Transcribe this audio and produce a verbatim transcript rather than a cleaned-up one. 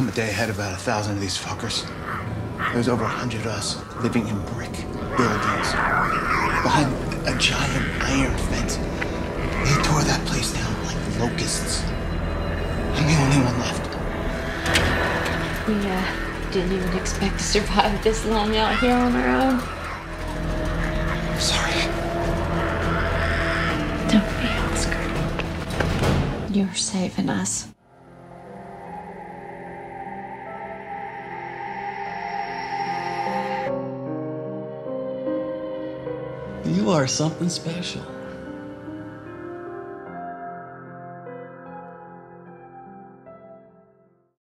I'm a day ahead of about a thousand of these fuckers. There's over a hundred of us living in brick buildings behind a giant iron fence. They tore that place down like locusts. I'm the only one left. We uh, didn't even expect to survive this long out here on our own. I'm sorry. Don't be, Oscar. You're saving us. You are something special.